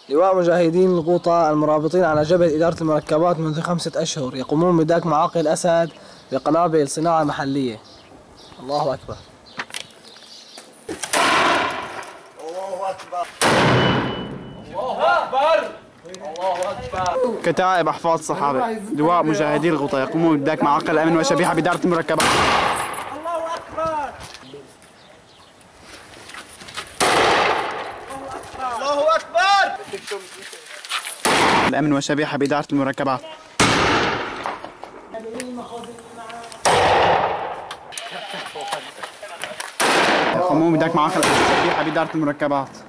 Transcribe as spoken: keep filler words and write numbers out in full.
لواء مجاهدين الغوطة المرابطين على جبهة إدارة المركبات منذ خمسة أشهر يقومون بدك معاقل الأسد بقنابل صناعة محلية. الله أكبر. الله أكبر. الله أكبر. الله أكبر. كتائب أحفاد الصحابة لواء مجاهدي الغوطة يقومون بدك معاقل الأمن وشبيحة بإدارة المركبات. الله أكبر. الله أكبر. الأمن وشبيحة بإدارة المركبات. يقومون بدك معاقل الأمن وشبيحة بإدارة المركبات.